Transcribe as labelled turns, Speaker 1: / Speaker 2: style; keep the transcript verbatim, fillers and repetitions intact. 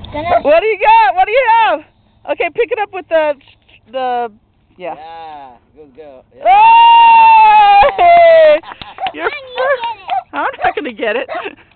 Speaker 1: What do you got? What do you have? Okay, pick it up with the the yeah.
Speaker 2: Yeah, good girl. Yeah.
Speaker 1: Oh! You're, I'm not gonna get it.